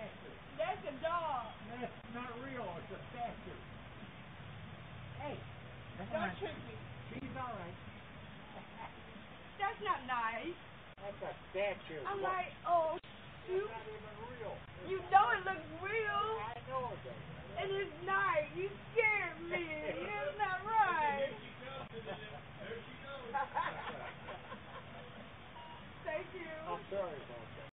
statue. That's a dog. That's not real. It's a statue. Hey, Don't trick me. she's all right. That's not nice. That's a statue. I'm like, oh, shoot. It's not even real. You know it looks real. I know it does. And it's nice. You scared me. It's not right. There she goes. Thank you. I'm sorry about that.